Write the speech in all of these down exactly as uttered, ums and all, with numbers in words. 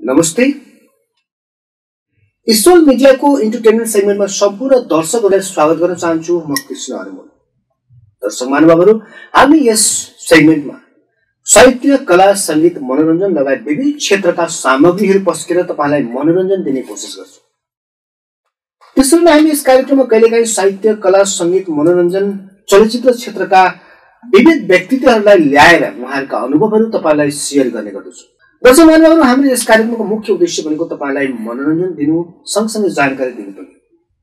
नमस्ते। एसोल मिडियाको इन्टरटेनमेन्ट सेगमेन्टमा सम्पूर्ण दर्शकहरूलाई स्वागत गर्न चाहन्छु। म कृष्णआनमोल। दर्शक महानुभावहरू, हामी यस सेगमेन्टमा साहित्य, कला, संगीत, मनोरञ्जन लगायत विभिन्न क्षेत्रका सामग्रीहरू पस्केर तपाईलाई मनोरञ्जन दिने कोसिस गर्छौँ। त्यसैले नै हामी यस कार्यक्रममा कहिलेकाहीँ साहित्य, कला, संगीत, मनोरञ्जन, चलचित्र क्षेत्रका विविध व्यक्तित्वहरूलाई ल्याएर उहाँहरूका अनुभवहरू तपाईलाई सेयर गर्ने गर्दछौँ। दर्शक महानुभावहरू, हाम्रो यस कार्यक्रमको मुख्य उद्देश्य भनेको तपाईलाई मनोरञ्जन दिनु, सँगसँगै जानकारी दिनु पनि।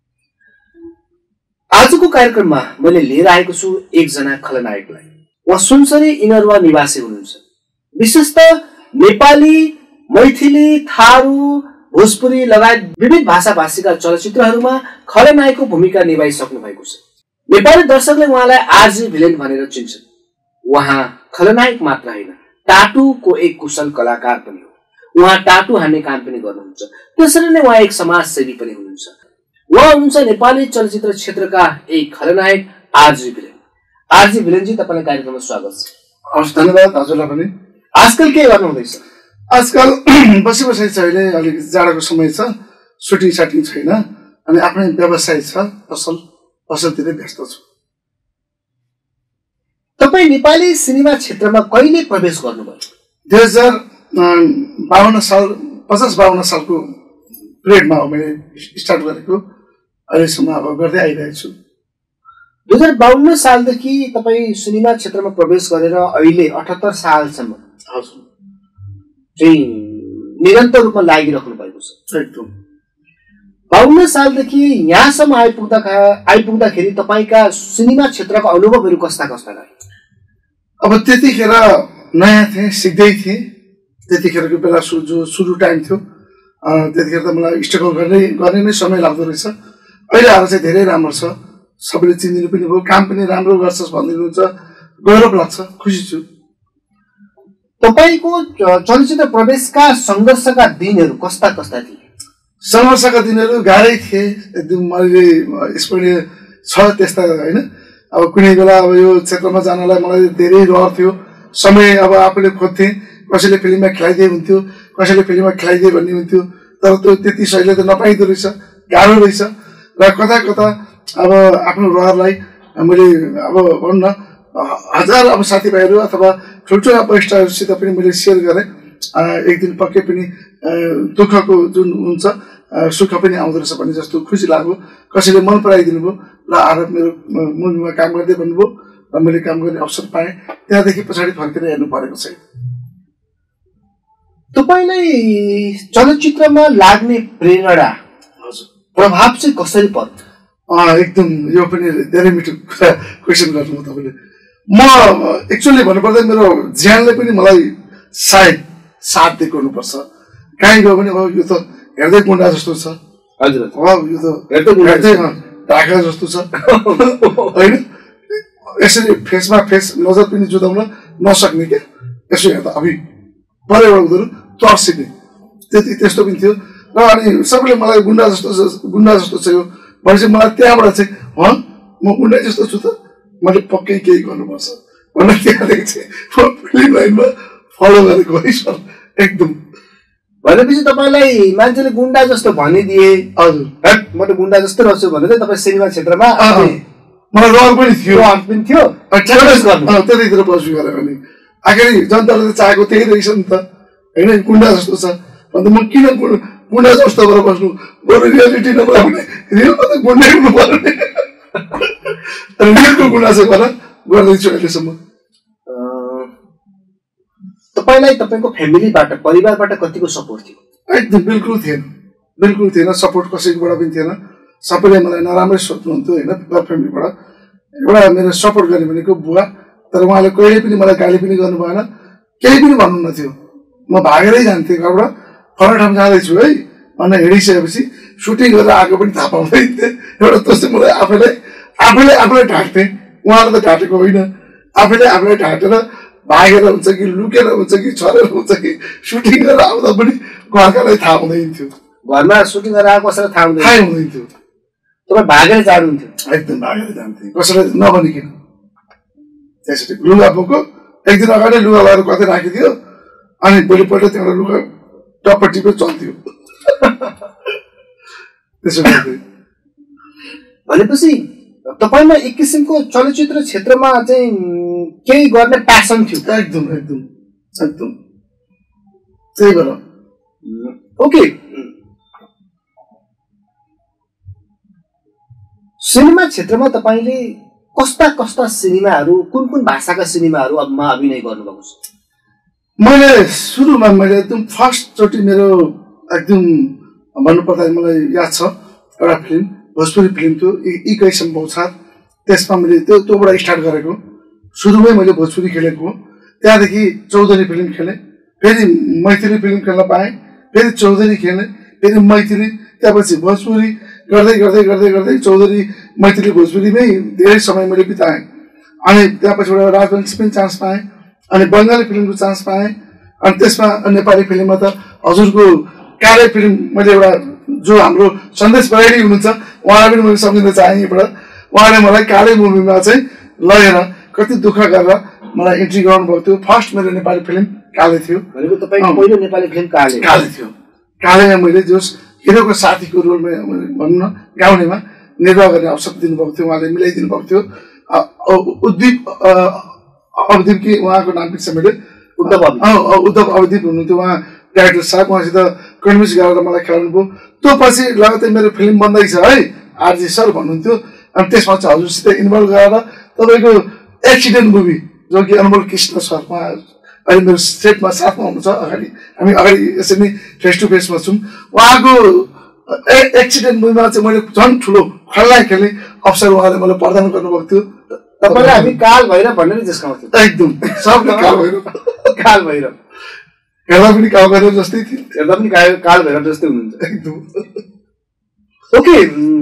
आजको कार्यक्रममा मैले लिएर आएको छु एकजना खलनायकलाई। उहाँ सुनसरी इनरवा निवासी हुनुहुन्छ। विशेषतः नेपाली, मैथिली, थारू, भोजपुरी लगायत विविध भाषाभाषीका चलचित्रहरूमा खलनायकको भूमिका निभाइसक्नु भएको छ। नेपाली दर्शकले उहाँलाई आरजी भिलेन भनेर चिन्छन्। उहाँ खलनायक मात्र होइन, टाटुको एक कुशल कलाकार पनि हो। उहाँ टाटु हान्ने काम पनि गर्नुहुन्छ। त्यसरी नै उहाँ एक समाजसेवी पनि हुनुहुन्छ। उहाँ हुनुहुन्छ नेपाली चलचित्र क्षेत्रका एक खलनायक आरजी भिलेन। आरजी भिलेनजी, तपाईँलाई कार्यक्रममा स्वागत छ। हस्, धन्यवाद। हजुरलाई पनि। आजकल के गर्नु हुँदैछ? आजकल बसी बसाइ छ। अहिले अलिक जाडोको समय छ, सुटिङ साटिङ छैन, अनि आफ्नै व्यवसाय छ, पसल पसलतिरै व्यस्त छु। तपाईँ नेपाली सिनेमा क्षेत्रमा कहिले प्रवेश गर्नुभयो? दुई हजार बाहन्न साल पचास बाहन्न सालको पिरियडमा हो मैले स्टार्ट गरेको। अहिलेसम्म अब गर्दै आइरहेको छु। दुई हजार बाहन्न सालदेखि तपाईँ सिनेमा क्षेत्रमा प्रवेश गरेर अहिले अठहत्तर सालसम्म हजुर चाहिँ निरन्तर रूपमा लागिराख्नु भएको छ। एकदम। बाहन्न सालदेखि यहाँसम्म आइपुग्दा आइपुग्दाखेरि तपाईँका सिनेमा क्षेत्रका अनुभवहरू कस्ता कस्ता रहे? अब त्यतिखेर नयाँ थिएँ, सिक्दै थिएँ। त्यतिखेरको बेला सु जो सुरु टाइम थियो, त्यतिखेर त मलाई स्ट्रगल गर्ने गर्ने नै समय लाग्दो रहेछ। अहिले आएर चाहिँ धेरै राम्रो छ। सबैले चिनिदिनु पनि भयो, काम पनि राम्रो गर्छस् भनिदिनुहुन्छ, गौरव लाग्छ, खुसी छु। तपाईँको चलचित्र प्रवेशका सङ्घर्षका दिनहरू कस्ता कस्ता थिए? सङ्घर्षका दिनहरू गाह्रै थिए एकदम। मैले स्मरणीय छ त्यस्ता होइन। अब कुनै बेला अब यो क्षेत्रमा जानलाई मलाई धेरै रहर थियो। समय अब आफूले खोज्थेँ, कसैले फिल्ममा खेलाइदिए हुन्थ्यो, कसैले फिल्ममा खेलाइदिए भन्ने हुन्थ्यो, तर त्यो त्यति सहिले त नपाइँदो रहेछ, गाह्रो रहेछ। र कता कता अब आफ्नो रहरलाई मैले अब भनौँ न हजार अब साथीभाइहरू अथवा ठुल्ठुला वरिष्ठहरूसित पनि मैले सेयर गरेँ। एक दिन पक्कै पनि दुःखको जुन हुन्छ सुख पनि आउँदो रहेछ भन्ने जस्तो खुसी लाग्यो। कसैले मन पराइदिनु भयो र आएर मेरो मुभीमा काम गर्दै भन्नुभयो र मैले काम गर्ने अवसर पाएँ। त्यहाँदेखि पछाडि फर्केर हेर्नु परेको छैन। तपाईँलाई चलचित्रमा लाग्ने प्रेरणा, हजुर, प्रभाव चाहिँ कसरी पर्छ? एकदम यो पनि धेरै मिठो कुरा क्वेसन गर्नुभयो तपाईँले। म एक्चुअली भन्नुपर्दा मेरो ज्यानले पनि मलाई सायद साथ दिएको हुनुपर्छ। कहीँ गयो भने अब यो त हेर्दै गुन्डा जस्तो छ, हजुर, अब यो त हेर्दै ढाका जस्तो छ होइन। यसरी फेसमा फेस नजर पनि जुदाउन नसक्ने क्या, यसो हेर्दा अभि परेबाट उनीहरू तर्सिने त्यति त्यस्तो पनि थियो। र अनि सबैले मलाई गुन्डा जस्तो गुन्डा जस्तो छ यो भनेपछि मलाई त्यहाँबाट चाहिँ ह म गुन्डा जस्तो छु त, मैले पक्कै केही गर्नुपर्छ भनेर त्यहाँदेखि चाहिँ म फिल्म लाइनमा फलो गरेको है सर। एकदम। भनेपछि तपाईँलाई मान्छेले गुन्डा जस्तो भनिदिए, हजुर, म त गुन्डा जस्तो रहेछु भनेर तपाईँ सिनेमा क्षेत्रमा मलाई रहर पनि थियो पनि थियो त्यतिखेर बसु गरेँ भने आखिर जनताले त चाहेको त्यही रहेछ नि त होइन, गुन्डा जस्तो छ। अन्त म किन गुन्डा जस्तो भएर बस्नु, बरु रियालिटी नभए भने रियलमा त गुन्डै हुनु पर्यो नि। रियलको गुन्डा चाहिँ भएर गर्दैछु अहिलेसम्म। तपाईँलाई तपाईँको फ्यामिलीबाट, परिवारबाट कतिको सपोर्ट थियो? एकदम बिल्कुल थिएन, बिल्कुल थिएन। सपोर्ट कसैकोबाट पनि थिएन। सबैले मलाई नराम्रै सोध्नुहुन्थ्यो होइन। घर फ्यामिलीबाट एउटा मेरो सपोर्ट गर्ने भनेको बुवा, तर उहाँले कहिले पनि मलाई गाली पनि गर्नु भएन, केही पनि भन्नुहुन्न थियो। म भागेरै जान्थेँ घरबाट, फरक ठाउँ जाँदैछु है भनेर हिँडिसकेपछि सुटिङ गरेर आएको पनि थाहा पाउँदै थिएँ। एउटा त्यस्तो मलाई आफैलाई आफैले आफूलाई ढाँट्थेँ, उहाँले त ढाँटेको होइन। आफैले आफूलाई ढाँटेर भागेर हुन्छ कि लुकेर हुन्छ कि छरेर हुन्छ कि सुटिङ गरेर आउँदा पनि घरकालाई थाहा हुँदैन थियो। घरमा सुटिङ गरेर आएको कसैलाई थाहा हुँदैन थाहै हुँदैन थियो। तपाईँ भागेर जानुहुन्थ्यो? एकदम भागेर जान्थेँ, कसैलाई नभनिकन। त्यसरी लुगा बोको एक दिन अगाडि लुगा लगाएर कतै राखिदियो, अनि भोलिपल्ट त्यहाँबाट लुगा टप्पटी पनि चल्थ्यो त्यसो गर्दै। भनेपछि तपाईमा एक किसिमको चलचित्र क्षेत्रमा चाहिँ केही गर्ने प्यासन थियो। एकदम एकदम एकदम त्यही भएर ओके। सिनेमा क्षेत्रमा तपाईले कस्ता कस्ता सिनेमाहरू कुन कुन भाषाका सिनेमाहरूमा अभिनय गर्नुभएको छ? मैले सुरुमा मैले एकदम फर्स्टचोटि मेरो एकदम भन्नुपर्दा मलाई याद छ एउटा फिल्म भोजपुरी फिल्म थियो यी कैसम्म छ। त्यसमा मैले त्यो त्योबाट स्टार्ट गरेको। सुरुमै मैले भोजपुरी खेलेको, त्यहाँदेखि चौधरी फिल्म खेलेँ, फेरि मैथिली फिल्म खेल्न पाएँ, फेरि चौधरी खेलेँ, फेरि मैथिली, त्यसपछि भोजपुरी गर्दै गर्दै गर्दै गर्दै चौधरी मैथिली भोजपुरीमै धेरै समय मैले बिताएँ। अनि त्यहाँपछिबाट राजवंशी पनि चान्स पाएँ, अनि बङ्गाली फिल्मको चान्स पाएँ, अनि त्यसमा नेपाली फिल्ममा त हजुरको काले फिल्म मैले एउटा जो हाम्रो सन्देश बराइली हुनुहुन्छ उहाँलाई पनि मैले सम्झिन चाहेँ। यहाँबाट उहाँले मलाई काले मुभीमा चाहिँ लगेर कति दुःख गरेर मलाई इन्ट्री गराउनुभएको थियो। फर्स्ट मेरो नेपाली फिल्म काले थियो। भनेको तपाईँको पहिलो नेपाली फिल्म काले काले थियो। कालेमा मैले जोस हिरोको साथीको रोलमा भनौँ न गाउनेमा निर्वाह गर्ने अवसर दिनुभएको थियो, उहाँले मिलाइदिनु भएको थियो। उद्दीप अवदीप कि उहाँको नाम बिर्सेँ मैले, उद्धव उद्धव अवदीप हुनुहुन्थ्यो उहाँ डाइरेक्टर साहब। उहाँसित कन्भिन्स गरेर मलाई खेलाउनु भयो। त्यो पछि लगतै मेरो फिल्म बन्दैछ है आरजी सर भन्नुहुन्थ्यो। अनि त्यसमा चाहिँ हजुरसित इन्भल्भ गरेर तपाईँको एक्सिडेन्ट मुभी जो कि अनमोल कृष्ण सर उहाँ अहिले मेरो सेटमा साथमा हुनुहुन्छ, अगाडि हामी अगाडि यसरी नै फेस टु फेसमा छौँ। उहाँको एक्सिडेन्ट मुभीमा चाहिँ मैले झन् ठुलो खलनायक खेल्ने अवसर उहाँले मलाई प्रदान गर्नुभएको थियो। तपाईँलाई हामी काल भैरव भनेर जिस्काउँथ्यौँ। एकदम सबले काल भैरव काल भैरव हेर्दा पनि काल भैरव जस्तै थियो, हेर्दा पनि काल भैरव जस्तै हुनुहुन्छ एकदम। ओके,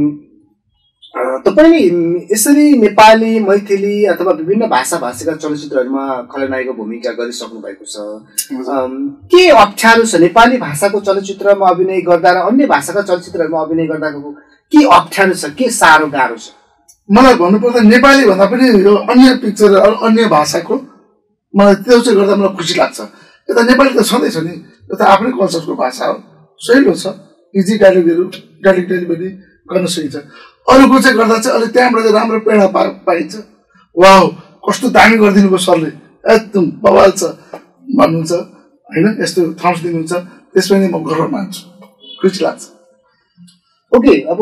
तपाईँले यसरी नेपाली मैथिली अथवा विभिन्न भाषा भाषीका चलचित्रहरूमा खलनायकको भूमिका गरिसक्नु भएको छ। के अप्ठ्यारो छ नेपाली भाषाको चलचित्रमा अभिनय गर्दा र अन्य भाषाका चलचित्रहरूमा अभिनय गर्दाको के अप्ठ्यारो छ, के साह्रो गाह्रो छ? मलाई भन्नुपर्दा नेपाली भन्दा पनि यो अन्य पिक्चर अन्य भाषाको मलाई त्यो चाहिँ गर्दा मलाई खुसी लाग्छ। यता नेपाली त छँदै छ नि, यो त आफ्नै कल्चरको भाषा हो, सहिलो छ, इजी डायलगहरू डायलग डेलिभरी गर्न सकिन्छ। अरूको चाहिँ गर्दा चाहिँ अलिक त्यहाँबाट चाहिँ राम्रो प्रेरणा पा पाइन्छ। वाह कस्तो दामी गरिदिनु भयो सरले, एकदम बवाल छ भन्नुहुन्छ होइन, यस्तो थम्स दिनुहुन्छ, त्यसमा नै म गर्व मान्छु, खुसी लाग्छ। ओके, अब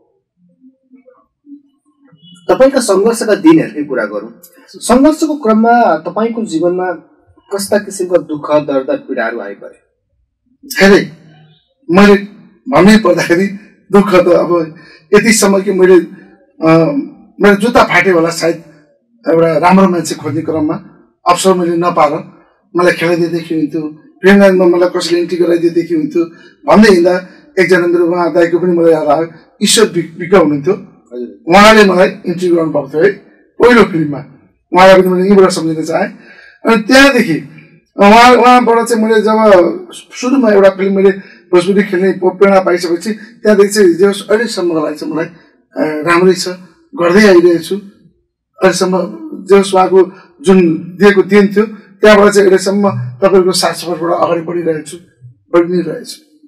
तपाईँका सङ्घर्षका दिनहरूकै कुरा गरौँ। सङ्घर्षको क्रममा तपाईँको जीवनमा कस्ता किसिमका दुःख दर्द पीडाहरू आइपरे? धेरै मैले भन्नै पर्दाखेरि दुःख त अब यतिसम्म कि मैले मेरो जुत्ता फाट्यो होला सायद एउटा राम्रो मान्छे खोज्ने क्रममा अवसर मैले नपाएर मलाई खेलाइदिएदेखि हुन्थ्यो, प्रेममा मलाई कसैले इन्ट्री गराइदिएदेखि हुन्थ्यो भन्दै हिँड्दा एकजना मेरो उहाँ दाइको पनि मलाई याद आयो, ईश्वर विक हुनुहुन्थ्यो, उहाँले मलाई इन्ट्री गराउनु भएको थियो है पहिलो फिल्ममा। उहाँलाई पनि मैले यहीँबाट सम्झिन चाहेँ। अनि त्यहाँदेखि उहाँ उहाँबाट चाहिँ मैले जब सुरुमा एउटा फिल्म मैले भोजपुरी खेल्ने प्रेरणा पाइसकेपछि त्यहाँदेखि चाहिँ जो अहिलेसम्मको लागि चाहिँ मलाई राम्रै छ, गर्दै आइरहेको छु अहिलेसम्म। जस उहाँको जुन दिएको दिन थियो त्यहाँबाट चाहिँ अहिलेसम्म तपाईँको साथ सफरबाट अगाडि बढिरहेको छु, बढि नै रहेछु।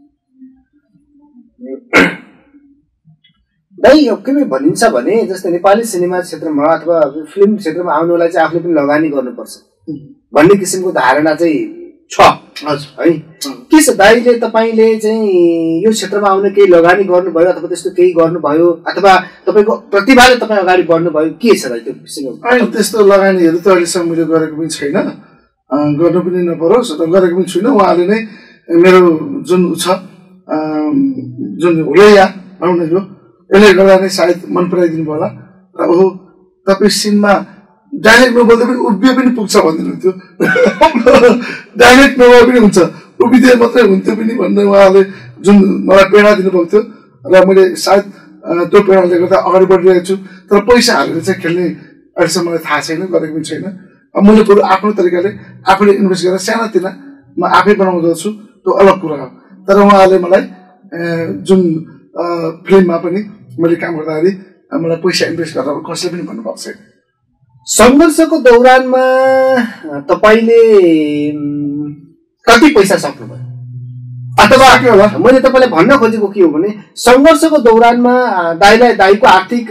दाइ के भनिन्छ भने जस्तै नेपाली सिनेमा क्षेत्रमा अथवा फिल्म क्षेत्रमा आउनुलाई चाहिँ आफूले पनि लगानी गर्नुपर्छ भन्ने किसिमको धारणा चाहिँ छ है। के छ दाइले तपाईँले चाहिँ यो क्षेत्रमा आउन केही लगानी गर्नुभयो अथवा त्यस्तो केही गर्नुभयो अथवा तपाईँको प्रतिभाले तपाईँ अगाडि बढ्नुभयो, के छ दाइ त्यो विषयमा? अहिले त्यस्तो लगानीहरू त अहिलेसम्म मैले गरेको पनि छैन, गर्नु पनि नपरोस् र गरेको पनि छुइनँ। उहाँले नै मेरो जुन छ जुन हुलैया भनौँ न यो यसले गर्दा नै सायद मन पराइदिनु भयो होला र ओहो तपाईँ सिनमा डाइरेक्ट नबोल्दा पनि उभिए पनि पुग्छ भनिदिनुहुन्थ्यो, डाइरेक्ट नभए पनि हुन्छ, उभिदिए मात्रै हुन्थ्यो पनि भनेर उहाँले जुन मलाई प्रेरणा दिनुभएको थियो र मैले सायद त्यो प्रेरणाले गर्दा अगाडि बढिरहेको छु। तर पैसा हालेर चाहिँ खेल्ने अहिलेसम्म मलाई थाहा छैन, गरेको पनि छैन। मैले बरु आफ्नो तरिकाले आफूले इन्भेस्ट गरेर सानातिना म आफै बनाउँदो छु, त्यो अलग कुरा हो। तर उहाँले मलाई जुन फिल्ममा पनि मैले काम गर्दाखेरि मलाई पैसा इन्भेस्ट गरेर कसैले पनि भन्नुभएको छैन। सङ्घर्षको दौरानमा तपाईँले कति पैसा सक्नुभयो? अथवा मैले तपाईँलाई भन्न खोजेको के हो भने सङ्घर्षको दौरानमा दाइलाई दाइको आर्थिक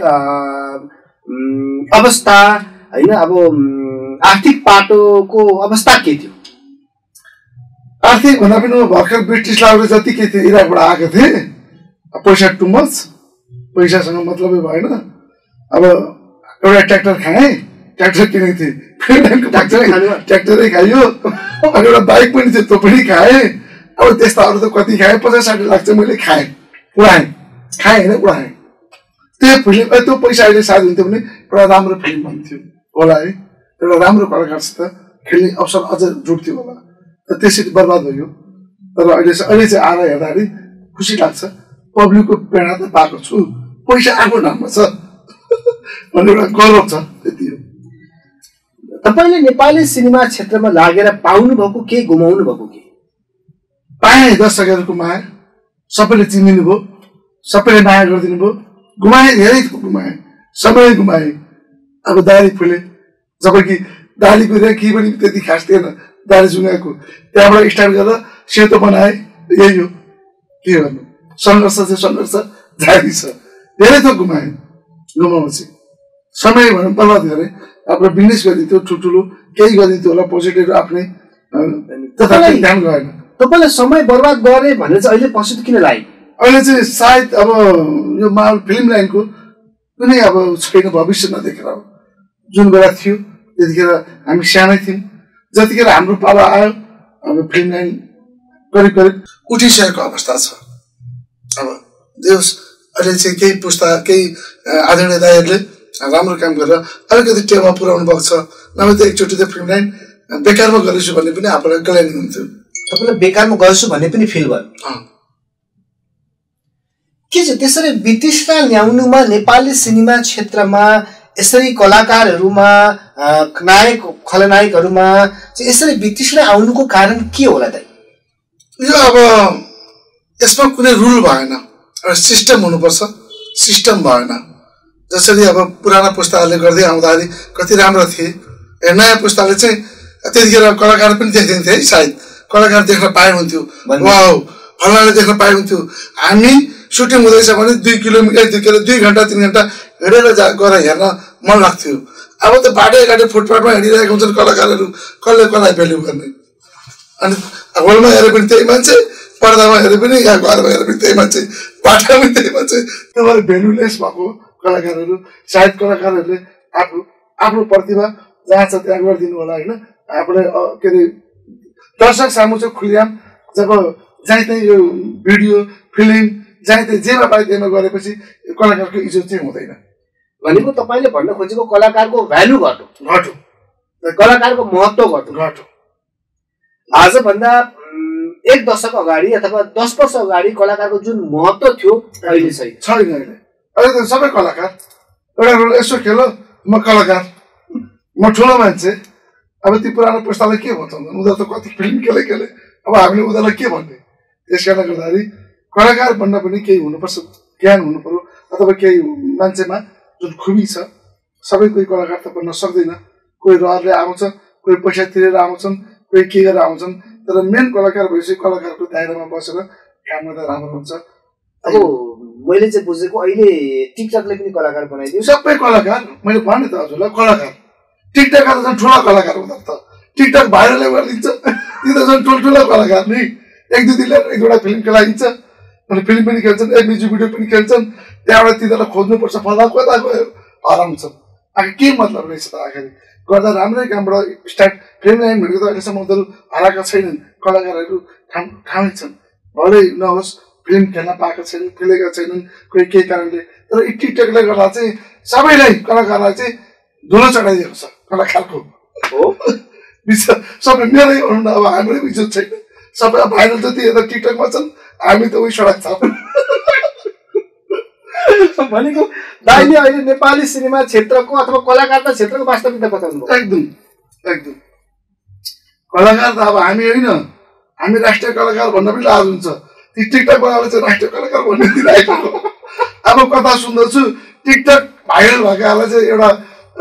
अवस्था होइन अब आर्थिक पाटोको अवस्था के थियो? आर्थिक भन्दा पनि भर्खर ब्रिटिस लाउले जति के थियो इराकबाट आएको थिए, पैसा टु मच, पैसासँग मतलबै भएन। अब एउटा ट्र्याक्टर खाएँ, ट्र्याक्टर किनेको थिएँ, ट्र्याक्टरै खाइयो। अनि एउटा बाइक पनि थियो, त्यो पनि खाएँ। अब त्यस्ता अरू त कति खाएँ, पचास साठी लाख चाहिँ मैले खाएँ, उडाएँ, खाएँ होइन उडाएँ। त्यो फिल्म त्यो पैसा अहिले सायद हुन्थ्यो भने एउटा राम्रो फिल्म बन्थ्यो होला है, एउटा राम्रो कलाकारसित खेल्ने अवसर अझ जुट्थ्यो होला। त्यसरी बर्बाद भयो। तर अहिले अहिले चाहिँ आएर हेर्दाखेरि खुसी लाग्छ, पब्लिकको प्रेरणा त पाएको छु, पैसा आएको नाममा छ भन्ने एउटा गौरव छ, त्यति हो। तपाईँले नेपाली सिनेमा क्षेत्रमा लागेर पाउनु भएको के, गुमाउनु भएको के? पाएँ दर्शकहरूको माया, सबैले चिनिदिनु भयो, सबैले माया गरिदिनु भयो। गुमाएँ, धेरै गुमाएँ, समय गुमाएँ। अब दारी फुले, जबकि दारीको रेखी पनि त्यति खास थिएन, दारी जुङ्गाको त्यहाँबाट स्टार्ट गरेर सेतो बनाए। यही हो, के गर्नु, सङ्घर्ष चाहिँ सङ्घर्ष जारी छ। धेरै थोक गुमाएँ, गुमाउँछ समय भनौँ बर्बाद गरेँ। आफ्नो बिजनेस गरिदिन्थ्यो, ठुल्ठुलो केही गरिदिन्थ्यो होला, पोजिटिभ आफ्नै तथापि ध्यान गएन। तपाईँले समय बर्बाद गरे भनेर चाहिँ अहिले पछुतो किन लाग्यो? अहिले चाहिँ सायद अब यो माहौल फिल्म लाइनको कुनै अब छैन, भविष्य नदेखेर अब जुन बेला थियो त्यतिखेर हामी सानै थियौँ। जतिखेर हाम्रो पालो आयो अब फिल्म लाइन करिब करिब उठिसकेको अवस्था छ। अब देश अहिले चाहिँ केही पुस्ता केही आदरणीय दाइहरूले राम्रो काम गरेर अलिकति टेवा पुर्याउनु भएको छ, नभए त एकचोटि त फिल्म लाइन बेकारमा गरेछु भन्ने पनि आफूलाई कल्याण हुन्थ्यो। तपाईँलाई बेकारमा गर्छु भन्ने पनि फिल भयो? के छ त्यसरी वितृष्णा ल्याउनुमा नेपाली सिनेमा क्षेत्रमा यसरी कलाकारहरूमा नायक खलनायकहरूमा चाहिँ यसरी वितृष्णा आउनुको कारण के होला त? यो अब यसमा कुनै रुल भएन, एउटा सिस्टम हुनुपर्छ, सिस्टम भएन। जसरी अब पुराना पुस्ताहरूले गर्दै आउँदाखेरि कति राम्रो थिए, नयाँ पुस्ताले चाहिँ त्यतिखेर कलाकार पनि देख्दैनथे है, सायद कलाकार देख्न पाए हुन्थ्यो, वाउ फलानाले देख्न पाए हुन्थ्यो। हामी सुटिङ हुँदैछ भने दुई किलोमिटर दुई किलो दुई घन्टा तिन घन्टा हिँडेर जा गएर हेर्न मन लाग्थ्यो। अब त बाटो घाटो फुटपाथमा हिँडिरहेका हुन्छन् कलाकारहरू, कसले कसलाई भ्याल्यु गर्ने। अनि हलमा हेरे पनि त्यही मान्छे, पर्दामा हेरे पनि, यहाँ घरमा हेरे पनि त्यही मान्छे, बाटामा पनि त्यही मान्छे। तपाईँले भ्यालुलेस भएको कलाकारहरू, सायद कलाकारहरूले आफू आफ्नो प्रतिभा जहाँ छ त्यहाँ गरिदिनु होला होइन। आफूलाई के अरे दर्शक सामु चाहिँ खुलियाम जब जहीँ त्यहीँ यो भिडियो फिल्म जहीँ त्यहीँ जेमा पाए त्यहीमा गरेपछि कलाकारको इज्जत चाहिँ हुँदैन। भनेको तपाईँले भन्न खोजेको कलाकारको भ्यालु घट्यो घट्यो कलाकारको महत्त्व घट्यो घट्यो आजभन्दा एक दशक अगाडि अथवा दस वर्ष अगाडि कलाकारको जुन महत्त्व थियो अहिले छैन छैन अहिले अहिले त सबै कलाकार एउटा रोल यसो खेल म कलाकार म ठुलो मान्छे। अब ती पुरानो पुस्तालाई के भन्छ उनीहरू त कति फिल्म खेले खेले अब हामीले उनीहरूलाई के भन्ने। त्यस कारणले गर्दाखेरि कलाकार बन्न पनि केही हुनुपर्छ, ज्ञान हुनु पर्यो अथवा केही मान्छेमा जुन खुबी छ। सबै कोही कलाकार त बन्न सक्दैन, कोही रहरले आउँछ, कोही पैसा तिरेर आउँछन्, कोही के गरेर आउँछन्। तर मेन कलाकार भएपछि कलाकारको दायरामा बसेर काम गर्दा राम्रो हुन्छ। अब मैले चाहिँ बुझेको अहिले टिकटकले पनि कलाकार बनाइदियो। सबै कलाकार मैले भने त हजुरलाई कलाकार टिकटक त झन् ठुला कलाकार हुँदा त टिकटक भाइरलले गरिदिन्छ ती त झन् ठुल्ठुला कलाकार नि। एक दुई दिनले एक दुईवटा फिल्म खेलाइन्छ अनि फिल्म पनि खेल्छन्, एक म्युजिक भिडियो पनि खेल्छन्। त्यहाँबाट तिनीहरूलाई खोज्नुपर्छ फल्दा कता गयो हराउँछन्। आखिर के मतलब रहेछ त आखिर गर्दा राम्रै कामबाट स्टार्ट फिल्म लाइन भनेको त अहिलेसम्म उनीहरू हराएका छैनन्। कलाकारहरू ठाउँ ठाउँै छन्, भलै नहोस् फिल्म खेल्न पाएका छैनन्, खेलेका छैनन् कोही केही कारणले। तर यी टिकटकले गर्दा चाहिँ सबैलाई कलाकारलाई चाहिँ धुलो चढाइदिएको छ कलाकारको हो सबै मेरै हुनु न। अब हाम्रै इज्जत छैन, सबै भाइरल जति यता टिकटकमा छन्, हामी त उही सडक छ भनेको। दाइले अहिले नेपाली सिनेमा क्षेत्रको अथवा कलाकारिता क्षेत्रको वास्तविकता बताउनु भयो। एकदम एकदम कलाकार त अब हामी होइन, हामी राष्ट्रिय कलाकार भन्न पनि लाज हुन्छ। ती टिकटक बनाएर चाहिँ राष्ट्रिय कलाकार भन्ने दिन आइपुग्यो। अब कथा सुन्दछु टिकटक भाइरल भएकालाई चाहिँ एउटा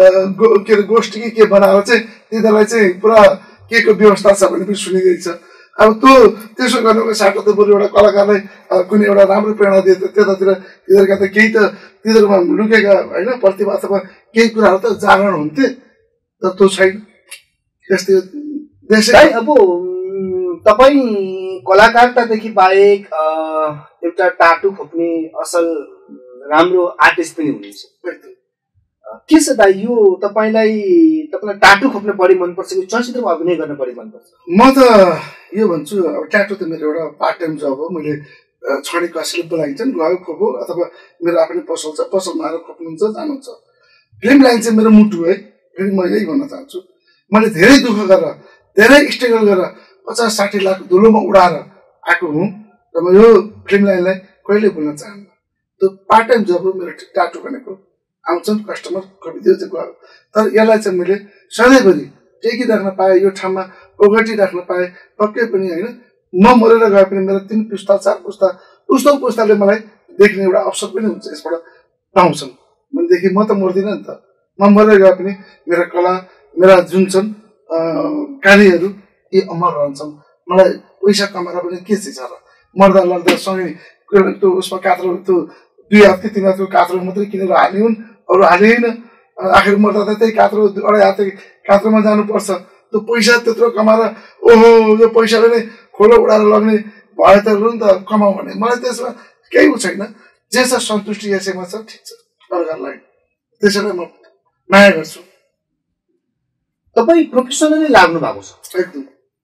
के अरे गोष्ठी कि के बनाएर चाहिँ तिनीहरूलाई चाहिँ पुरा के को व्यवस्था छ भने पनि सुनिँदैछ। अब त्यो त्यसो गर्नुको साटो त बरु एउटा कलाकारलाई कुनै एउटा राम्रो प्रेरणा दिए त्यतातिर तिनीहरूका त केही त तिनीहरूमा लुकेका होइन प्रतिभा अथवा केही कुराहरू त जागरण हुन्थे तर त्यो छैन। त्यस्तै देशै अब तपाईँ कलाकारतादेखि बाहेक एउटा टाटु खोप्ने असल राम्रो आर्टिस्ट पनि हुनुहुन्छ। के छ दाइ यो तपाईँलाई तपाईँलाई टाटु खोप्न बढी मनपर्छ कि चलचित्रमा अभिनय गर्न बढी मनपर्छ? म त यो भन्छु अब ट्याटु त मेरो एउटा पार्ट टाइम जब हो। मैले छडी कसैले बोलाइन्छन् गयो खोपो अथवा मेरो आफ्नै पसल छ पसलमा आएर खोप्नुहुन्छ जानुहुन्छ। फिल्म लाइन चाहिँ मेरो मुटु है। फेरि म यही भन्न चाहन्छु मैले धेरै दुःख गरेर धेरै स्ट्रगल गरेर पचास साठी लाख धुलोमा उडाएर आएको हुँ र म यो फिल्म लाइनलाई कहिले भुल्न चाहन्न। त्यो पार्ट टाइम जब हो मेरो टाटु भनेको आउँछन् कस्टमर खरिदियो चाहिँ गयो तर यसलाई चाहिँ मैले सधैँभरि टेकिराख्न पाएँ यो ठाउँमा ओगटिराख्न पाएँ पक्कै पनि होइन। म मरेर गए पनि मेरो तिन पुस्ता चार पुस्ता पुस्तौ पुस्ताले मलाई देख्ने एउटा अवसर पनि हुन्छ यसबाट पाउँछन् भनेदेखि म त मर्दिनँ नि त। म मरेर गए पनि मेरा कला मेरा जुन छन् कार्यहरू यी अमर रहन्छन्। मलाई पैसा कमाएर पनि के चाहिँ छ र मर्दा लड्दा सँगै त्यो उसमा कात्रो त्यो दुई हातको तिन हातको कात्रो मात्रै किनेर हाल्ने हुन् अरू हालिएन। आखिर मर्दा त त्यही कात्रो अढाई हात कात्रोमा जानुपर्छ। त्यो पैसा त्यत्रो कमाएर ओहो यो पैसाले नै खोलो उडाएर लग्ने भए त रु नि त कमाऊ भने मलाई त्यसमा केही उ छैन। जे छ सन्तुष्टि यसैमा छ ठिक छ सरकारलाई त्यसैले म माया गर्छु। तपाईँ प्रोफेसनली लाग्नु भएको छ एकदम।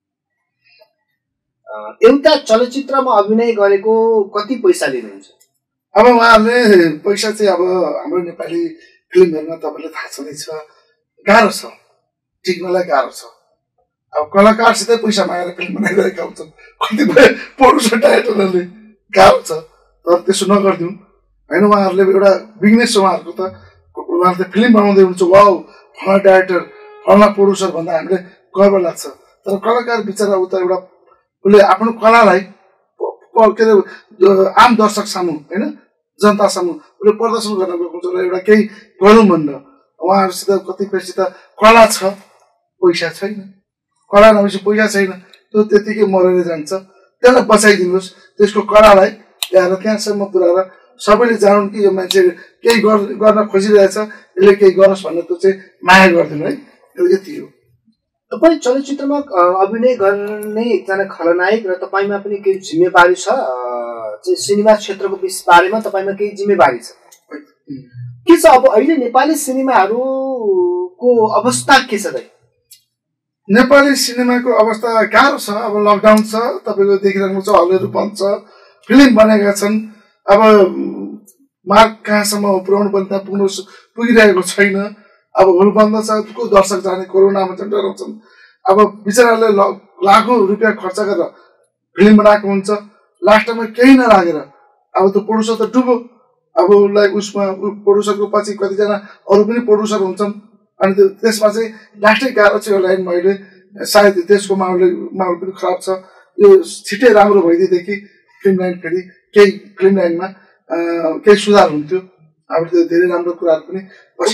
एउटा चलचित्रमा अभिनय गरेको कति पैसा लिनुहुन्छ? अब उहाँहरूले पैसा चाहिँ अब हाम्रो नेपाली फिल्महरूमा तपाईँले थाहा छँदैछ गाह्रो छ टिक्नलाई गाह्रो छ। अब कलाकारसितै पैसा मागेर फिल्म बनाइरहेका हुन्छन् कतिपय प्रड्युसर डाइरेक्टरहरूले गाह्रो छ तर त्यसो नगरिदिउँ होइन। उहाँहरूले एउटा बिजनेस छ उहाँहरूको त उहाँहरूले फिल्म बनाउँदै हुन्छ वाउ फला डाइरेक्टर फला प्रड्युसर भन्दा हामीले गर्व लाग्छ तर कलाकार बिचरा उता एउटा उसले आफ्नो कलालाई के अरे आम दर्शक सामु होइन जनता सामु उसले प्रदर्शन गर्न गएको हुन्छ र एउटा केही गरौँ भनेर उहाँहरूसित कतिपयसित कला छ पैसा छैन। कला नभएपछि पैसा छैन त्यो त्यतिकै मरेर जान्छ। त्यसलाई बचाइदिनुहोस् त्यसको कलालाई ल्याएर त्यहाँसम्म पुऱ्याएर सबैले जानुन् कि यो मान्छे केही गर्न खोजिरहेछ यसले केही गरोस् भनेर त्यो चाहिँ माया गरिदिनु है यति हो। तपाईँ चलचित्रमा अभिनय गर्ने एकजना खलनायक र तपाईँमा पनि केही जिम्मेवारी छ चाहिँ सिनेमा क्षेत्रको बारेमा तपाईँमा केही जिम्मेवारी छ के छ? अब अहिले नेपाली सिनेमाहरूको अवस्था के छ दाइ? नेपाली सिनेमाको अवस्था गाह्रो छ। अब लकडाउन छ तपाईँको देखिरहनु छ हलहरू बन्द छ फिल्म बनेका छन् अब मार्ग कहाँसम्म पुर्याउनु पर्ने त्यहाँ पुग्नु पुगिरहेको छैन। अब होल बन्द छ को दर्शक जाने कोरोनामा चाहिँ डराउँछन्। अब बिचराले लाखौँ रुपियाँ खर्च गरेर फिल्म बनाएको हुन्छ लास्टमा केही नलागेर अब त्यो प्रड्युसर त डुबो। अब उसलाई उसमा प्रड्युसरको पछि कतिजना अरू पनि प्रड्युसर हुन्छन् अनि त्यसमा चाहिँ लास्टै गाह्रो छ यो लाइन। मैले सायद देशको माहौल माहौल पनि खराब छ यो छिट्टै राम्रो भइदिएदेखि फिल्म लाइन फेरि केही फिल्म लाइनमा केही सुधार हुन्थ्यो। अब त्यो धेरै राम्रो कुराहरू पनि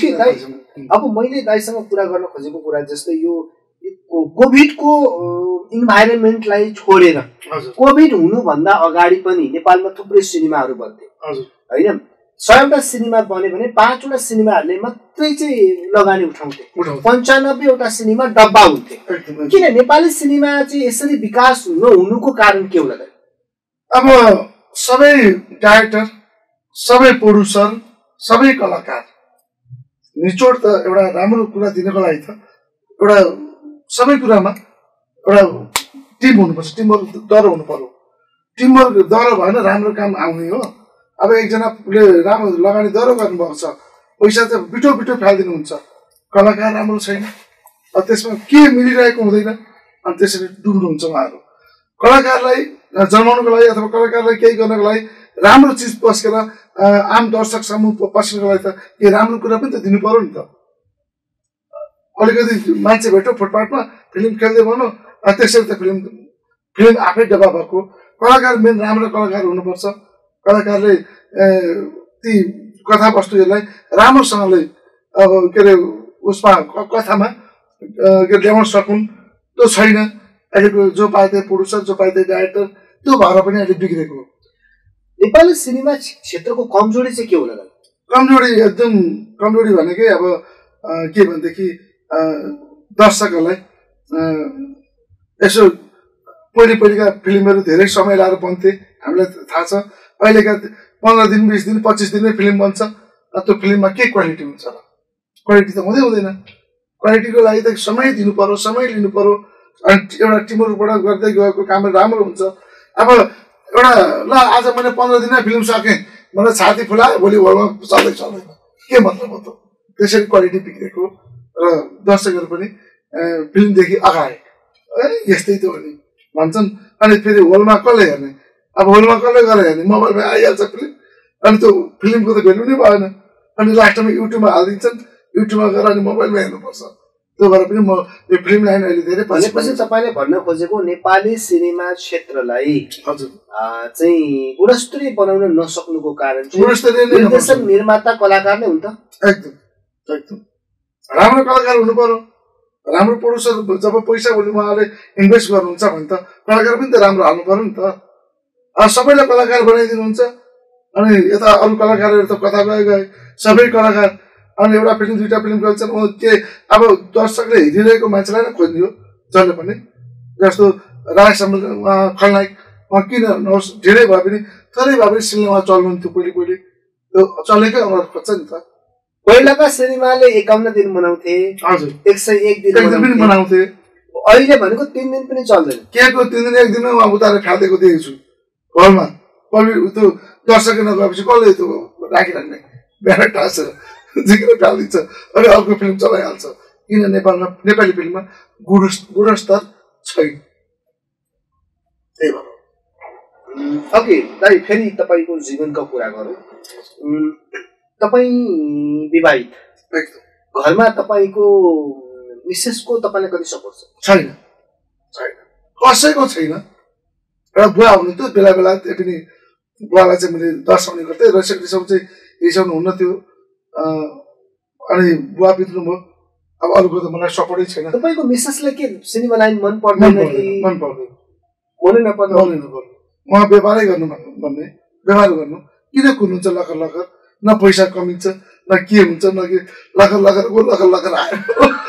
अब मैले दाइसँग कुरा गर्न खोजेको कुरा जस्तै यो कोभिडको इन्भाइरोमेन्टलाई छोडेर कोभिड हुनुभन्दा अगाडि पनि नेपालमा थुप्रै सिनेमाहरू बन्थे होइन। सयवटा सिनेमा बन्यो भने पाँचवटा सिनेमाहरूले मात्रै चाहिँ लगानी उठाउँथे पन्चानब्बेवटा सिनेमा डब्बा हुन्थे। किन नेपाली सिनेमा चाहिँ यसरी विकास नहुनुको कारण के होला? अब सबै डाइरेक्टर सबै प्रड्युसर सबै कलाकार निचोड त एउटा राम्रो कुरा दिनको लागि त एउटा सबै कुरामा एउटा टिम हुनुपर्छ। टिमवर्क डह्रो हुनु पर्यो। टिमवर्क डह्रो भएन राम्रो काम आउने हो। अब एकजनाले राम्रो लगानी डह्रो गर्नुभएको छ पैसा चाहिँ बिटो बिटो फालिदिनुहुन्छ कलाकार राम्रो छैन अब त्यसमा के मिलिरहेको हुँदैन अनि त्यसरी डुब्नुहुन्छ उहाँहरू। कलाकारलाई जन्माउनको लागि अथवा कलाकारलाई केही गर्नको लागि राम्रो चिज पस्केर आम दर्शक समूह पस्नको लागि त केही राम्रो कुरा पनि त दिनु पर्यो नि त। अलिकति मान्छे भेट्यो फुटपाथमा फिल्म खेल्दै भनौँ त्यसरी त फिल्म फिल्म आफै डब्बा भएको। कलाकार मेन राम्रो कलाकार हुनुपर्छ। कलाकारले ती कथावस्तुहरूलाई राम्रोसँगले अब के अरे उसमा कथामा ल्याउन सकुन् त्यो छैन। अहिलेको जो पाए त्यही प्रोड्युसर जो पाए त्यही डाइरेक्टर त्यो भएर पनि अहिले बिग्रेको हो। नेपाली सिनेमा क्षेत्रको कमजोरी चाहिँ के होला? कमजोरी एकदम कमजोरी भनेकै अब के भनेदेखि दर्शकहरूलाई यसो पहिले पहिलेका फिल्महरू धेरै समय लाएर बन्थे, हामीलाई थाहा छ। अहिलेका पन्ध्र दिन बिस दिन पच्चिस दिनमै फिल्म बन्छ, त्यो फिल्ममा के क्वालिटी हुन्छ र? क्वालिटी त हुँदै हुँदैन। क्वालिटीको लागि त समय दिनु पर्यो, समय लिनु पर्यो। अनि एउटा टिमहरूबाट गर्दै गएको काम राम्रो हुन्छ। अब एउटा ल आज मैले पन्ध्र दिनमा फिल्म सकेँ, मलाई छाती फुलायो, भोलि भोलिमा चल्दै चल्दैन, के मतलब हो त? त्यसरी क्वालिटी बिग्रेको र दर्शकहरू पनि फिल्मदेखि अगाए ए यस्तै त हो नि भन्छन्। अनि फेरि होलमा कसले हेर्ने? अब होलमा कसले गरेर हेर्ने? मोबाइलमा आइहाल्छ फिल्म, अनि त्यो फिल्मको त भेल्यु नै भएन। अनि लास्टमा युट्युबमा हालिदिन्छन्, युट्युबमा गएर अनि मोबाइलमा हेर्नुपर्छ। त्यो भएर पनि म यो फिल्म लाइन अहिले धेरै पछि पछि तपाईँले भन्न खोजेको नेपाली सिनेमा क्षेत्रलाई हजुर चाहिँ गुणस्तरीय बनाउन नसक्नुको कारण गुणस्तरीय निर्देशक निर्माता कलाकार नै हुन्छ। एकदम एकदम राम्रो कलाकार हुनु पर्यो, राम्रो प्रोड्युसर। जब पैसा उहाँले इन्भेस्ट गर्नुहुन्छ भने त कलाकार पनि त राम्रो हाल्नु पर्यो नि त। सबैलाई कलाकार बनाइदिनुहुन्छ अनि यता अरू कलाकारहरू त कता गए गए सबै कलाकार। अनि एउटा फिल्म दुईवटा फिल्म गर्छन्, के अब दर्शकले हेरिरहेको मान्छेलाई नै खोज्यो जसले पनि। जस्तो रायसम्म खलनायक उहाँ किन नहोस्, धेरै भए पनि थोरै भए पनि सिनेमा चल्नुहुन्थ्यो पहिले पहिले, त्यो चलेकै उनीहरू खोज्छ नि त। पहिलाका सिनेमाले एकाउन्न दिन मनाउँथे, हजुर एक सय एक दिन पनि मनाउँथे। अहिले भनेको तिन दिन पनि चल्दैन। केको तिन दिन एक दिनमा उहाँ उतारेर फालिदिएको देखेको छु हलमा। पहिले त्यो दर्शक नगएपछि कसले त्यो राखिराख्ने, बिहान टाँसेर झिकेर फालिदिन्छ, अनि अर्को फिल्म चलाइहाल्छ। किन नेपालमा नेपाली फिल्ममा गुण गुणस्तर छैन, त्यही भएर। ओके दाइ, फेरि तपाईँको जीवनको कुरा गरौँ। तपाईँ विवाहित, घरमा तपाईँको मिसेसको तपाईँले कति सपोर्ट छ? छैन छैन, कसैको छैन। एउटा बुवा हुनुहुन्थ्यो बेला बेला, त्यो पनि बुवालाई चाहिँ मैले दर्शाउने गर्थेँ। रसक रिसाउँ चाहिँ रिसाउनु हुन्न थियो, अनि बुवा बित्नुभयो। अब अरूको त मलाई सपोर्टै छैन। तपाईँको मिसेसले के सिनेमा लाइन मन पर्दैन कि? मन पर्दैन, मनै नपर्दैन। मनै नपर्दैन। उहाँ व्यवहारै गर्नु भन्ने, व्यवहार गर्नु। किन कुर्नुहुन्छ लखर लखर? न पैसा कमिन्छ न के हुन्छ, न के लखर लखर गो लखर लखर आयो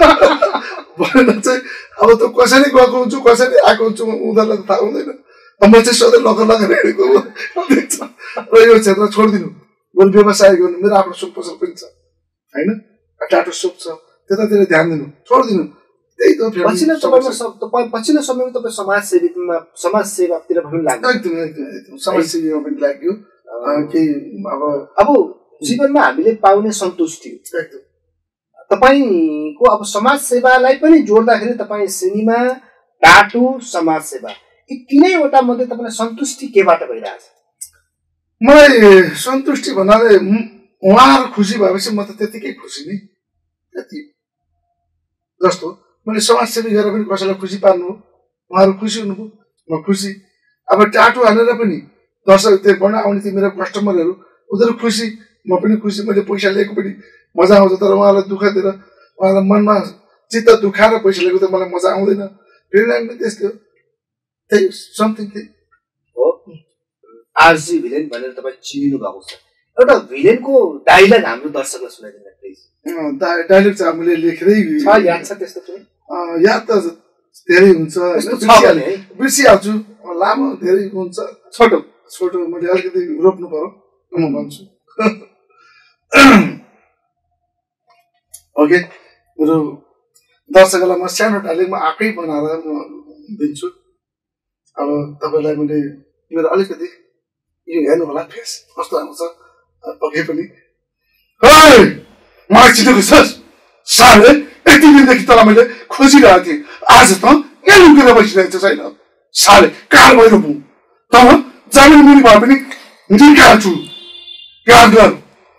भनेर चाहिँ अब त कसरी गएको हुन्छु कसरी आएको हुन्छु उनीहरूलाई त थाहा हुँदैन। म चाहिँ सधैँ लखर लखर हिँडेको देख्छ। र यो क्षेत्र छोडिदिनु, बरु व्यवसाय गर्नु। मेरो आफ्नो सुप पसल पनि छ होइन, टाटो सुप छ, त्यतातिर ध्यान दिनु, छोडिदिनु। त्यही त पछिल्लो समयमा पछिल्लो समयमा तपाईँ समाजसेवीमा समाज सेवातिर पनि लाग्यो? एकदम एकदम एकदम समाज सेवीमा पनि लाग्यो। केही अब अब जीवनमा हामीले पाउने सन्तुष्टि एकदम तपाईँको अब समाज सेवालाई पनि जोड्दाखेरि तपाईँ सिनेमा, टाटो, समाज सेवा, यी तिनैवटा मध्ये तपाईँलाई सन्तुष्टि केबाट भइरहेछ? मलाई सन्तुष्टि भन्नाले उहाँहरू खुसी भएपछि म त त्यतिकै खुसी नै। त्यति जस्तो मैले समाजसेवी गरेर पनि कसैलाई खुसी पार्नु हो, उहाँहरू खुसी हुनुभयो, म खुसी। अब टाटो हालेर पनि दर्शक त्यो बन्न आउने ती मेरो कस्टमरहरू उनीहरू खुसी, म पनि खुसी। मैले पैसा लिएको पनि मजा आउँछ, तर उहाँलाई दुःख दिएर उहाँलाई मनमा चित्त दुखाएर पैसा लिएको त मलाई मजा आउँदैन। फ्रिल्यान्ड पनि त्यस्तै हो, त्यही समथिङ थिङ हो। आरजी भिलेन भनेर तपाईँ चिनिनु भएको छ, एउटा भिलेनको डायलग हाम्रो दर्शकलाई सुनाइदिनु प्लिज। डायलग चाहिँ मैले लेखेरै याद छ त्यस्तो कुनै? याद त धेरै हुन्छ, बिर्सिहाल्छु, लामो धेरै हुन्छ, छोटो छोटो मैले अलिकति रोप्नु पर्यो म भन्छु। ओके, मेरो दर्शकलाई म सानो डायलग म आफै बनाएर म दिन्छु। अब तपाईँलाई मैले मेरो अलिकति यो हेर्नु होला फेस कस्तो आउँछ पक्कै पनि। मलाई चिनेको छस् साले, यति दिनदेखि तँलाई मैले खोजिरहेको थिएँ, आज त यहाँ लुकेर बसिरहेको छ छैन साले, कार भएर पुँ त जमिन मुनि भए पनि निकाल्छु, प्यार गर।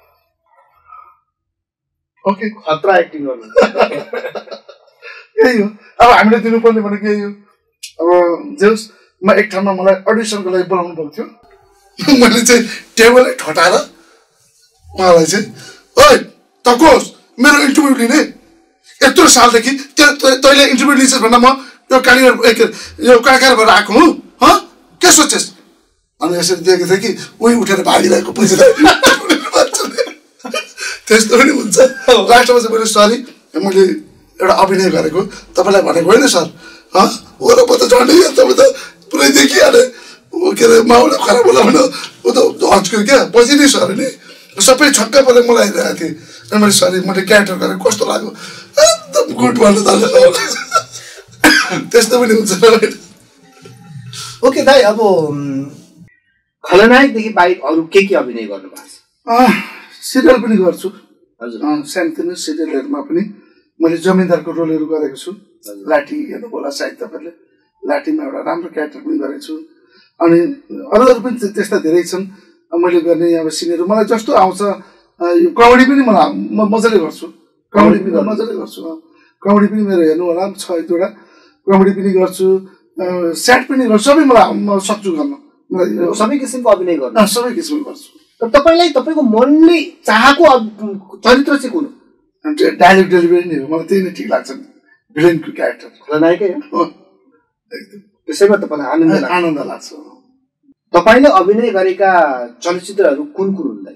ओके, खतरा एक्टिङ गर्नु यही हो। अब हामीले दिनुपर्ने भनेको यही हो। अब जेस म एक ठाउँमा मलाई अडिसनको लागि बोलाउनु पर्ने थियो, मैले चाहिँ टेबलै ठटाएर उहाँलाई चाहिँ ओइ तकोस् मेरो इन्टरभ्यू लिने, यत्रो सालदेखि तैँले इन्टरभ्यू लिन्छस् भन्दा म त्यो कालीगढ यो कलाकारबाट आएको हुँ हँ के सोचेस् अनि यसरी देखेको थिएँ कि उही उठेर भागिरहेको पछि त्यस्तो पनि हुन्छ लास्टमा चाहिँ मैले सरी मैले एउटा अभिनय गरेको तपाईँलाई भनेको होइन सर हँ हो र म त झन्डै तपाईँ त पुरै देखिहालेँ के अरे माउला खराब होला भने ऊ त हच्क्यो क्या पछि नै सर नि सबै छक्क परेर मलाई आइरहेको थिएँ अनि मैले सरी मैले क्यारेक्टर गरेँ कस्तो लाग्यो एकदम गुड भन्नु त त्यस्तो पनि हुन्छ ओके दाइ अब खलनायकदेखि बाहेक अरू के के अभिनय गर्नु भएको छ सिरियल पनि गर्छु हजुर सानोतिनो सिरियलहरूमा पनि मैले जमिनदारको रोलहरू गरेको छु लाठी हेर्नु होला सायद तपाईँले लाठीमा एउटा राम्रो क्यारेक्टर पनि गरेको छु अनि अरू अरू पनि त्यस्ता धेरै छन् मैले गर्ने अब सिनेहरू मलाई जस्तो आउँछ यो कमेडी पनि मलाई म मजाले गर्छु कमेडी पनि मजाले गर्छु कमेडी पनि मेरो हेर्नु होला छ एक दुईवटा कमेडी पनि गर्छु स्याड पनि गर्छु सबै मलाई म सक्छु गर्न सबै किसिमको अभिनय गर्नु सबै किसिमको गर्छु तर तपाईँलाई तपाईँको मनले चाहेको चरित्र चाहिँ कुन डायलग डेलिभरी नै हो मलाई त्यही नै ठिक लाग्छ भिलेनको क्यारेक्टर खलनायकै हो एकदम त्यसैमा तपाईँलाई आनन्द आनन्द लाग्छ तपाईँले अभिनय गरेका चलचित्रहरू कुन कुन हुँदैन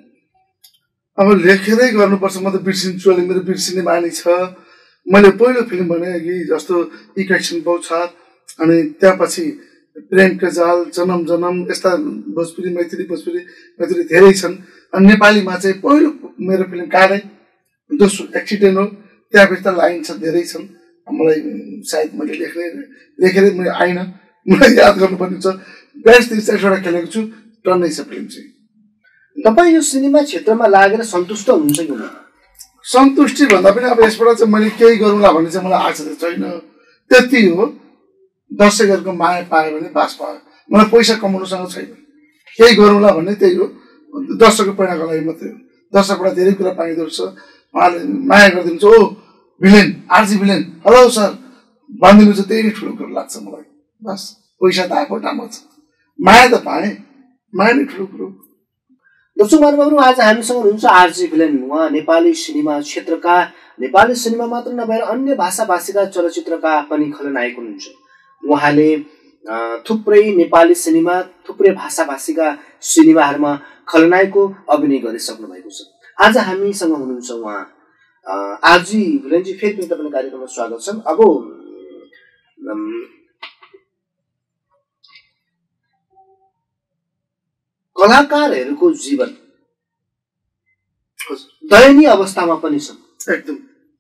अब लेखेरै गर्नुपर्छ म त बिर्सिन्छु अलिक मेरो बिर्सिने बानी छ मैले पहिलो फिल्म भने कि जस्तो इक्वेसन बौछार अनि त्यसपछि प्रेमका जाल जन्म जन्म यस्ता भोजपुरी मैथिली भोजपुरी मैथिली धेरै छन् अनि नेपालीमा चाहिँ पहिलो मेरो फिल्म कारै दोस्रो एक्सिडेन्ट हो त्यहाँभित्र लाइन छ धेरै छन् मलाई सायद मैले लेख्ने लेखेरै मैले आइन मलाई याद गर्नुपर्ने छ बेस्ट तिर्सठवटा खेलेको छु टन्नै छ फिल्म चाहिँ तपाईँ यो सिनेमा क्षेत्रमा लागेर सन्तुष्ट हुनुहुन्छ कि हुँदैन सन्तुष्टि भन्दा पनि अब यसबाट चाहिँ मैले केही गरौँला भन्ने चाहिँ मलाई आशा चाहिँ छैन त्यति हो दर्शकहरूको माया पायो भने बास पायो मलाई पैसा कमाउनुसँग छैन केही गरौँला भन्ने त्यही हो दर्शकको प्रेरणाको लागि मात्रै हो दर्शकबाट धेरै कुरा पाइँदो रहेछ उहाँले माया गरिदिनुहुन्छ ओ villain RG villain hello sir भनिदिनु चाहिँ त्यही नै ठुलो कुरो लाग्छ मलाई बस पैसा त आएको टाइममा छ माया त पाएँ माया नै ठुलो कुरो दर्शक महानुभावहरू आज हामीसँग हुनुहुन्छ आरजी भिलेन उहाँ नेपाली सिनेमा क्षेत्रका नेपाली सिनेमा मात्र नभएर अन्य भाषाभाषीका चलचित्रका पनि खलनायक हुनुहुन्छ उहाँले थुप्रै नेपाली सिनेमा थुप्रै भाषाभाषीका सिनेमाहरूमा खलनायकको अभिनय गरिसक्नु भएको छ आज हामीसँग हुनुहुन्छ उहाँ आरजी भिलेनजी फेरि पनि तपाईँको कार्यक्रममा स्वागत छ अब कलाकारहरूको जीवन दयनीय अवस्थामा पनि छ एकदम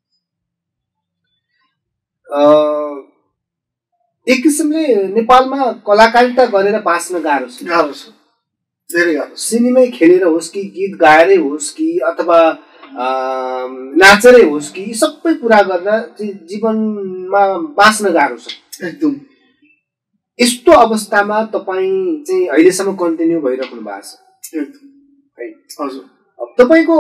एक किसिमले नेपालमा कलाकारिता गरेर बाँच्न गाह्रो छ गाह्रो छ धेरै गाह्रो सिनेमै खेलेर होस् कि गीत गाएरै होस् कि अथवा नाचेरै होस् कि यी सबै कुरा गरेर जीवनमा बाँच्न गाह्रो छ एकदम यस्तो अवस्थामा तपाईँ चाहिँ अहिलेसम्म कन्टिन्यू भइराख्नु भएको छ एकदम हजुर अब तपाईँको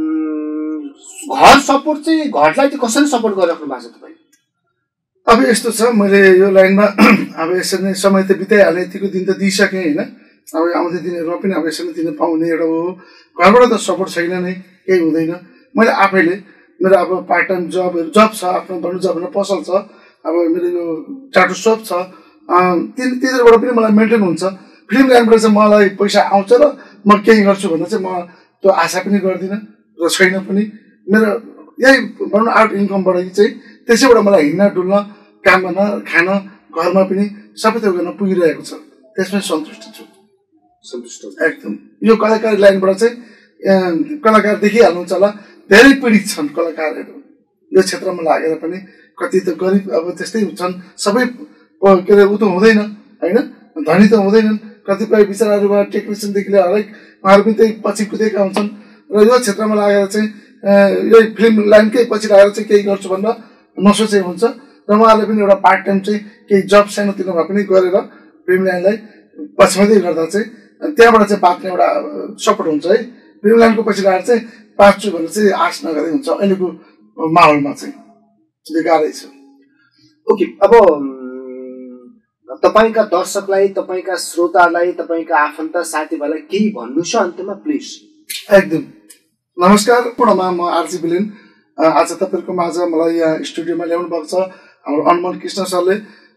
घर सपोर्ट चाहिँ घरलाई चाहिँ कसरी सपोर्ट गरिराख्नु भएको छ तपाईँ अब यस्तो छ मैले यो लाइनमा अब यसरी नै समय त बिताइहालेँ यतिको दिन त दिइसकेँ होइन अब आउँदै दिनहरूमा पनि अब यसरी दिन पाउने एउटा हो घरबाट त सपोर्ट छैन नै केही हुँदैन मैले आफैले मेरो अब पार्ट टाइम जबहरू जब छ आफ्नो भनौँ जब होइन पसल छ अब मेरो यो टाटो सप छ ती तिनीहरूबाट पनि मलाई मेन्टेन हुन्छ फिल्म लाइनबाट चाहिँ मलाई पैसा आउँछ र म केही गर्छु भन्दा चाहिँ म त्यो आशा पनि गर्दिनँ र छैन पनि मेरो यही भनौँ आउट इन्कमबाट चाहिँ त्यसैबाट मलाई हिँड्न डुल्न काम गर्न खान घरमा पनि सबै त्यो गर्न पुगिरहेको छ त्यसमै सन्तुष्ट छु सन्तुष्ट एकदम यो कलाकार लाइनबाट चाहिँ कलाकार देखिहाल्नुहुन्छ होला धेरै पीडित छन् कलाकारहरू यो क्षेत्रमा लागेर पनि कति त गरिब अब त्यस्तै हुन्छन् सबै के अरे ऊ त हुँदैन होइन धनी त हुँदैनन् कतिपय विचारहरूबाट टेक्निसियनदेखि लिएर हरेक उहाँहरू पनि त्यही पछि कुदेका हुन्छन् र यो क्षेत्रमा लागेर चाहिँ यही फिल्म लाइनकै पछि लागेर चाहिँ केही गर्छु भनेर नसोचेको हुन्छ र उहाँहरूले पनि एउटा पार्ट टाइम चाहिँ केही जब सानोतिनो भए पनि गरेर फिल्म लाइनलाई पछ्याउँदै गर्दा चाहिँ त्यहाँबाट चाहिँ बाँच्ने एउटा सपोर्ट हुन्छ है फिल्म लाइनको पछि लागेर चाहिँ बाँच्छु भनेर चाहिँ आश नगर्दै हुन्छ अहिलेको माहौलमा चाहिँ त्यो गाह्रै छ ओके अब तपाईँका दर्शकलाई तपाईँका श्रोतालाई तपाईँका आफन्त साथीभाइलाई केही भन्नु छ अन्त्यमा प्लिज एकदम नमस्कार पूर्णमा म आरजी भिलेन आज तपाईँहरूको माझ मलाई यहाँ स्टुडियोमा ल्याउनु भएको छ हाम्रो अनमोल कृष्ण सरले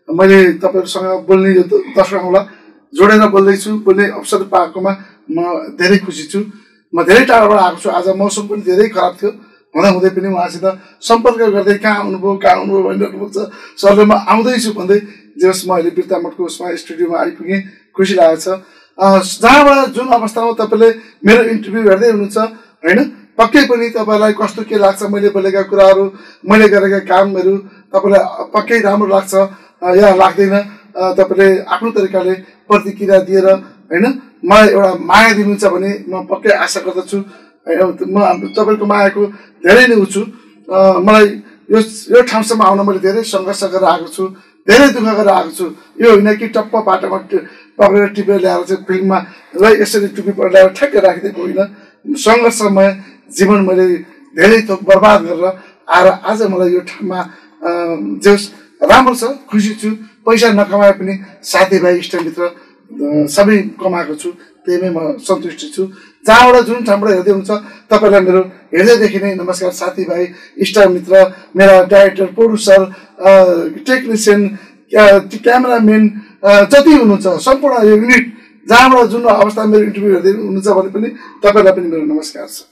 मैले तपाईँहरूसँग बोल्ने यो दर्शकहरूलाई जोडेर बोल्दैछु, बोल्ने अवसर पाएकोमा म धेरै खुसी छु। म धेरै टाढाबाट आएको छु, आज मौसम पनि धेरै खराब थियो, हुँदाहुँदै पनि उहाँसित सम्पर्क गर्दै कहाँ आउनुभयो कहाँ आउनुभयो भनिरहनु भएको छ। सरले म आउँदैछु भन्दै जे होस् म अहिले बिर्तामठको उसमा स्टुडियोमा आइपुगेँ, खुसी लागेको छ। जहाँबाट जुन अवस्थामा तपाईँले मेरो इन्टरभ्यू हेर्दै हुनुहुन्छ होइन, पक्कै पनि तपाईँलाई कस्तो के लाग्छ, मैले बोलेका कुराहरू, मैले गरेका कामहरू तपाईँलाई पक्कै राम्रो लाग्छ या लाग्दैन, तपाईँले आफ्नो तरिकाले प्रतिक्रिया दिएर होइन मलाई एउटा माया दिनुहुन्छ भने म पक्कै आशा गर्दछु। म तपाईँको मायाको धेरै नै छु। मलाई यो यो ठाउँसम्म आउन मैले धेरै सङ्घर्ष गरेर आएको छु, धेरै दुःख गरेर आएको छु। यो होइन कि टप्प बाटोमा पक्रेर टिपेर ल्याएर चाहिँ फिल्ममा ल यसरी टुपी ल्याएर ठ्याक्कै राखिदिएको होइन। सङ्घर्षमय जीवन मैले धेरै थोक बर्बाद गरेर आएर आज मलाई यो ठाउँमा जे राम्रो छ, खुसी छु। पैसा नकमाए पनि साथीभाइ इष्टमित्र सबै कमाएको छु, त्यहीमै म सन्तुष्टि छु। जहाँबाट जुन ठाउँबाट हेर्दै हुन्छ तपाईँलाई मेरो हृदयदेखि नै नमस्कार। साथीभाइ इष्टमित्र, मेरा डाइरेक्टर, प्रोड्युसर, टेक्निसियन, क्यामेराम्यान जति हुनुहुन्छ सम्पूर्ण यो युनिट जहाँबाट जुन अवस्थामा मेरो इन्टरभ्यू हेर्दै हुनुहुन्छ भने पनि तपाईँलाई पनि मेरो नमस्कार छ।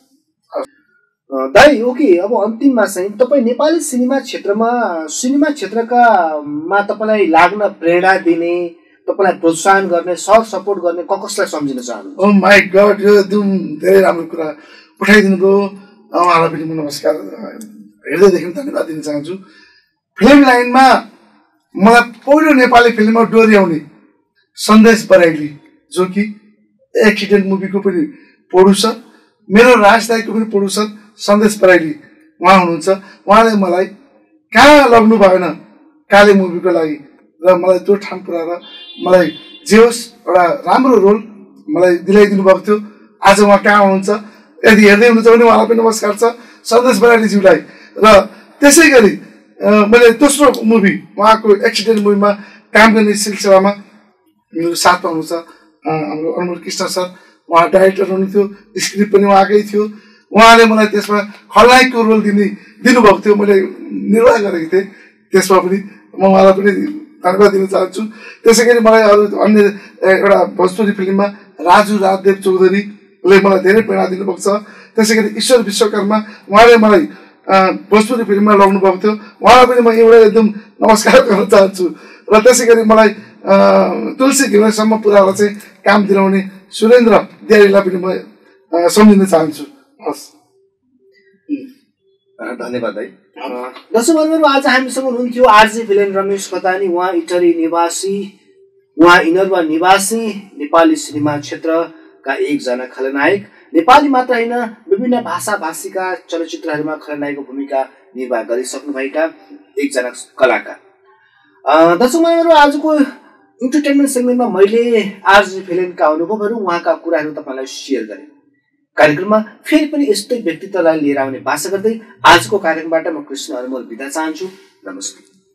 दाइ ओके, अब अन्तिममा चाहिँ तपाईँ नेपाली सिनेमा क्षेत्रमा सिनेमा क्षेत्रका मा तपाईँलाई लाग्न प्रेरणा दिने, तपाईँलाई प्रोत्साहन गर्ने, सर सपोर्ट गर्ने क कसलाई सम्झिन चाहनुहुन्छ? ओ माई गड, यो एकदम धेरै राम्रो कुरा उठाइदिनु भयो। उहाँलाई पनि म नमस्कार हृदयदेखि धन्यवाद दिन चाहन्छु। फिल्म लाइनमा मलाई पहिलो नेपाली फिल्ममा डोर्याउने सन्देश बराइली, जो कि एक्सिडेन्ट मुभीको पनि प्रोड्युसर, मेरो राजदायको पनि प्रोड्युसर सन्देश बराइली उहाँ हुनुहुन्छ। उहाँले मलाई कहाँ लग्नु भएन काले मुभीको लागि र मलाई त्यो ठाउँ पुऱ्याएर मलाई जे होस् एउटा राम्रो रोल मलाई दिलाइदिनु भएको थियो। आज उहाँ कहाँ हुनुहुन्छ, यदि हेर्दै हुनुहुन्छ भने उहाँलाई पनि नमस्कार छ सन्देश बराइलीज्यूलाई। र त्यसै गरी मैले दोस्रो मुभी उहाँको एक्सिडेन्ट मुभीमा काम गर्ने सिलसिलामा मेरो साथमा हुनुहुन्छ हाम्रो अनमोल कृष्ण सर, उहाँ डाइरेक्टर हुनुहुन्थ्यो, स्क्रिप्ट पनि उहाँकै थियो। उहाँले मलाई त्यसमा खलनायकको रोल दिने दिनुभएको थियो, मैले निर्वाह गरेको थिएँ। त्यसमा पनि म उहाँलाई पनि धन्यवाद दिन चाहन्छु। त्यसै गरी मलाई अरू अन्य एउटा भोजपुरी फिल्ममा राजु राजदेव चौधरीले मलाई धेरै प्रेरणा दिनुभएको छ। त्यसै गरी ईश्वर विश्वकर्मा, उहाँले मलाई भोजपुरी फिल्ममा लग्नु भएको थियो, उहाँलाई पनि म एउटा एकदम नमस्कार गर्न चाहन्छु। र त्यसै गरी मलाई तुलसी घिमिरेसम्म पुऱ्याएर चाहिँ काम दिलाउने सुरेन्द्र दियारीलाई पनि म सम्झिन चाहन्छु। हस्, धन्यवाद है। दर्शक बन्धुहरू, आज हामीसँग हुनुहुन्थ्यो आरजे फिल्म रमेश खतानी। उहाँ इटरी निवासी, उहाँ इनरवा निवासी, नेपाली सिनेमा क्षेत्रका एकजना खलनायक। नेपाली मात्र होइन, विभिन्न भाषा भाषीका चलचित्रहरूमा खलनायकको भूमिका निर्वाह गरिसक्नुभएका एकजना कलाकार। दर्शक बन्धुहरू, आजको इन्टरटेनमेन्ट सेगमेन्टमा मैले आरजे फिल्मका अनुभवहरू, उहाँका कुराहरू तपाईँलाई सेयर गरेँ। कार्यक्रममा फेरि पनि यस्तै व्यक्तित्वलाई लिएर आउने बाचा गर्दै आजको कार्यक्रमबाट म कृष्ण अनमोल बिदा चाहन्छु। नमस्कार।